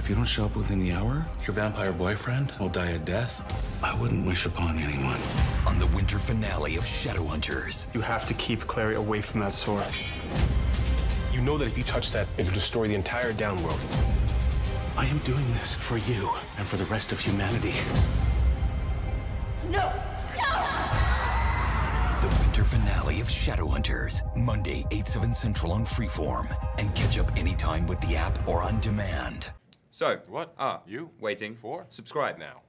If you don't show up within the hour, your vampire boyfriend will die a death I wouldn't wish upon anyone. On the winter finale of Shadowhunters. You have to keep Clary away from that sword. You know that if you touch that, it'll destroy the entire downworld. I am doing this for you and for the rest of humanity. No! No! The winter finale of Shadowhunters, Monday, 8/7 Central on Freeform. And catch up anytime with the app or on demand. So, What are you waiting for? Subscribe now.